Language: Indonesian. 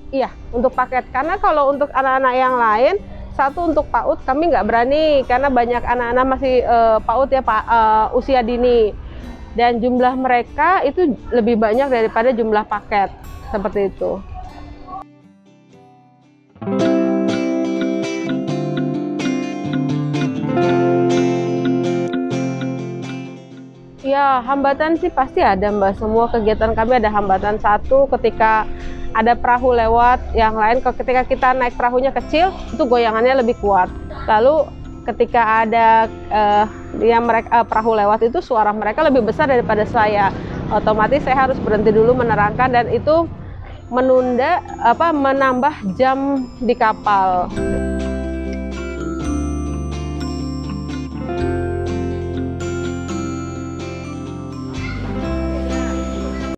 Iya, untuk paket. Karena kalau untuk anak-anak yang lain, satu untuk PAUD kami nggak berani karena banyak anak-anak masih PAUD ya Pak, usia dini. Dan jumlah mereka itu lebih banyak daripada jumlah paket, seperti itu. Ya, hambatan sih pasti ada Mbak, semua kegiatan kami ada hambatan. Satu, ketika ada perahu lewat, yang lain ketika kita naik perahunya kecil, itu goyangannya lebih kuat. Lalu ketika ada perahu lewat itu suara mereka lebih besar daripada saya. Otomatis saya harus berhenti dulu menerangkan dan itu menambah jam di kapal.